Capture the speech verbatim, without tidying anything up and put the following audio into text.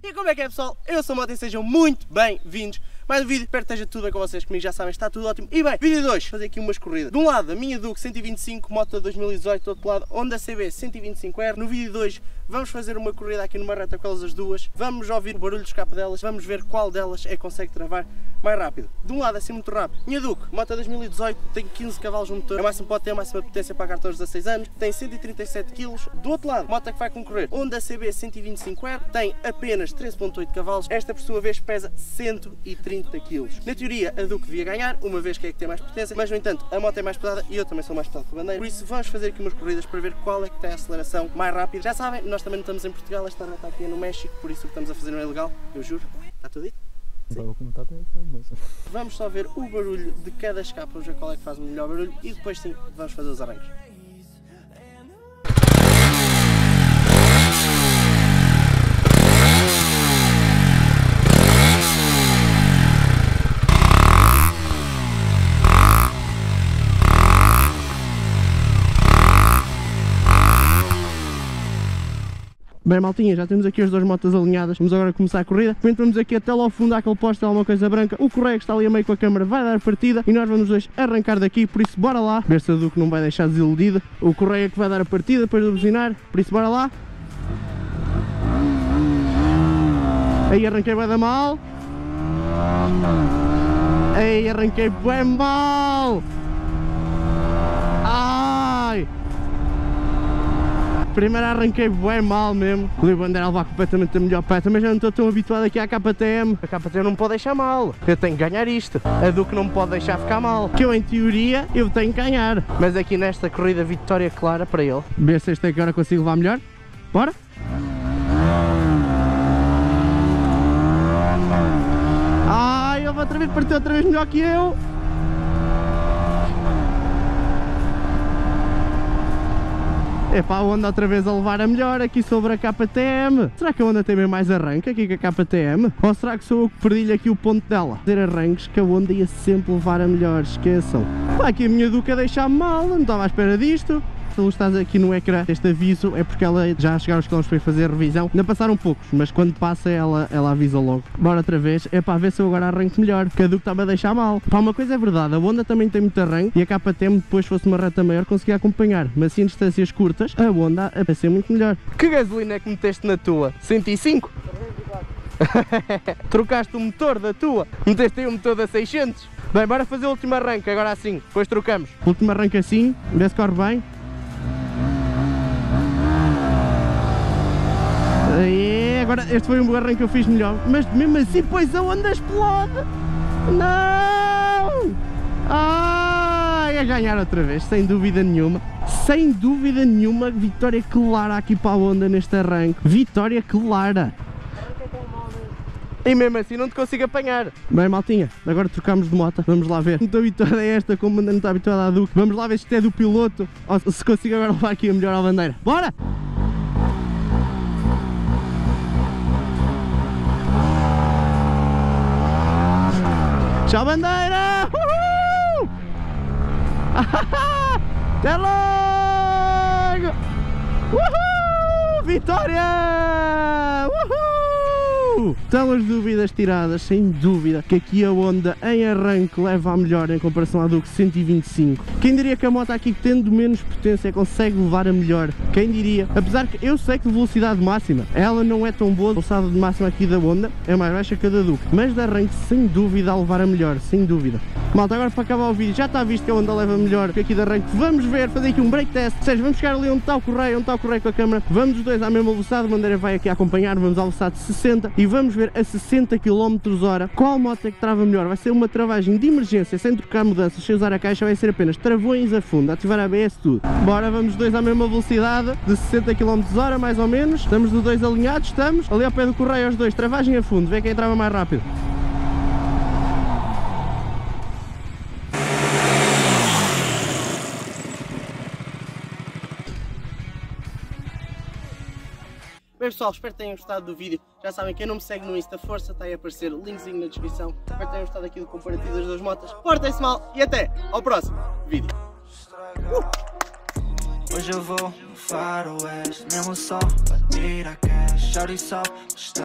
E como é que é, pessoal? Eu sou o Mota e sejam muito bem-vindos. Mais um vídeo, espero que esteja tudo bem com vocês, comigo já sabem, está tudo ótimo. E bem, vídeo dois, fazer aqui umas corridas. De um lado, a minha Duke cento e vinte e cinco, moto dois mil e dezoito, do outro lado, Honda C B cento e vinte e cinco R. No vídeo dois, vamos fazer uma corrida aqui numa reta com elas as duas. Vamos ouvir o barulho de escape delas, vamos ver qual delas é que consegue travar mais rápido. De um lado, assim muito rápido. Minha Duke, moto dois mil e dezoito, tem quinze cavalos no motor, a máxima pode ter a máxima potência para cartões de dezasseis anos, tem cento e trinta e sete quilos. Do outro lado, moto que vai concorrer, Honda C B cento e vinte e cinco R, tem apenas treze vírgula oito cavalos, esta por sua vez pesa cento e trinta quilos. Na teoria, a Duke devia ganhar, uma vez que é que tem mais potência, mas no entanto, a moto é mais pesada e eu também sou mais pesado que a bandeira, por isso vamos fazer aqui umas corridas para ver qual é que tem a aceleração mais rápida. Já sabem, nós também não estamos em Portugal, esta reta aqui é no México, por isso o que estamos a fazer não é legal, eu juro. Está tudo dito? Sim. Vamos só ver o barulho de cada escape, vamos ver qual é que faz o melhor barulho e depois sim, vamos fazer os arranques. Bem, maltinha, já temos aqui as duas motas alinhadas, vamos agora começar a corrida. Vamos aqui até lá ao fundo, àquele poste, alguma coisa branca. O Correia que está ali a meio com a câmara vai dar partida e nós vamos dois arrancar daqui, por isso bora lá. Ver se a Duke não vai deixar desiludida. O Correia que vai dar a partida depois de buzinar, por isso bora lá. Aí arranquei bem da mal. Aí arranquei bem mal. Ai! Primeiro arranquei bem mal mesmo. O Leo Bandeira a levar completamente a melhor pé. Também já não estou tão habituado aqui à K T M. A K T M não me pode deixar mal. Eu tenho que ganhar isto. A Duke não me pode deixar ficar mal. Que eu, em teoria, eu tenho que ganhar. Mas aqui nesta corrida, vitória clara para ele. Ver se esta agora consigo levar melhor. Bora? Ai, ele vai outra vez partir outra vez melhor que eu. Epá, a Honda outra vez a levar a melhor aqui sobre a K T M. Será que a Honda tem bem mais arranque aqui com a K T M? Ou será que sou eu que perdi-lhe aqui o ponto dela? Fazer arranques que a Honda ia sempre levar a melhor, esqueçam. Pá, aqui a minha Duke a deixar-me mal, não estava à espera disto. Se tu estás aqui no ecrã, este aviso é porque ela já a chegar aos quilómetros foi fazer revisão. Ainda passaram poucos, mas quando passa ela, ela avisa logo. Bora outra vez, é para ver se eu agora arranco melhor, que a Duke estava a deixar mal. Pá, uma coisa é verdade, a Honda também tem muito arranque e a K T M depois fosse uma reta maior conseguia acompanhar, mas assim em distâncias curtas, a Honda a ser muito melhor. Que gasolina é que meteste na tua? cento e cinco? Trocaste o motor da tua, meteste aí o motor da seiscentos. Bem, bora fazer o último arranque, agora assim, depois trocamos. Último arranque assim, vê se corre bem. Aí, agora este foi um arranque que eu fiz melhor, mas mesmo assim depois a Honda explode. Não! Ai, a ganhar outra vez, sem dúvida nenhuma. Sem dúvida nenhuma, vitória clara aqui para a Honda neste arranque. Vitória clara. E mesmo assim não te consigo apanhar. Bem, maltinha, agora trocamos de moto. Vamos lá ver. Muito habituada a esta, como ainda não está habituada à Duke. Vamos lá ver se isto é do piloto ou se consigo agora levar aqui a melhor à bandeira. Bora! Tchau, bandeira! Uhul! Até logo! Uhul! Vitória! Uhul! Estão as dúvidas tiradas, sem dúvida, que aqui a Honda em arranque leva a melhor em comparação à Duke cento e vinte e cinco. Quem diria que a moto aqui, tendo menos potência, consegue levar a melhor? Quem diria? Apesar que eu sei que de velocidade máxima ela não é tão boa, a velocidade máxima aqui da Honda é mais baixa que a da Duke, mas de arranque sem dúvida a levar a melhor, sem dúvida. Malta, agora para acabar o vídeo, já está visto que a Honda leva melhor que aqui de arranque. Vamos ver, fazer aqui um break test, ou seja, vamos chegar ali onde está o Correia, onde está o Correia com a câmera, vamos os dois à mesma velocidade, a bandeira vai aqui a acompanhar, vamos à velocidade de sessenta e vamos ver a sessenta quilómetros hora qual moto é que trava melhor. Vai ser uma travagem de emergência, sem trocar mudanças, sem usar a caixa, vai ser apenas travões a fundo, ativar a A B S, tudo. Bora, vamos os dois à mesma velocidade de sessenta quilómetros hora, mais ou menos. Estamos os dois alinhados, estamos ali ao pé do Correia os dois, travagem a fundo, vê quem trava mais rápido. Bem, pessoal, espero que tenham gostado do vídeo. Já sabem, quem não me segue no Insta, força, está aí a aparecer o linkzinho na descrição. Espero que tenham gostado aqui do comparativo das duas motas. Portem-se mal e até ao próximo vídeo. Uh! Hoje eu vou no faroeste, mesmo só para tirar cash. Shawty só